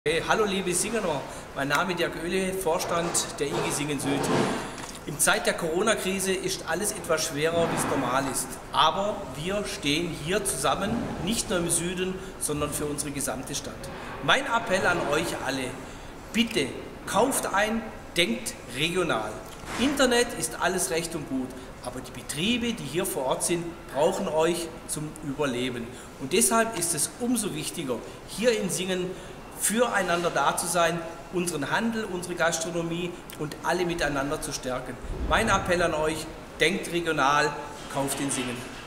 Hey, hallo liebe Singener, mein Name ist Dirk Oehle, Vorstand der IG Singen Süd. In Zeit der Corona-Krise ist alles etwas schwerer, wie es normal ist. Aber wir stehen hier zusammen, nicht nur im Süden, sondern für unsere gesamte Stadt. Mein Appell an euch alle, bitte kauft ein, denkt regional. Internet ist alles recht und gut, aber die Betriebe, die hier vor Ort sind, brauchen euch zum Überleben. Und deshalb ist es umso wichtiger, hier in Singen füreinander da zu sein, unseren Handel, unsere Gastronomie und alle miteinander zu stärken. Mein Appell an euch, denkt regional, kauft in Singen.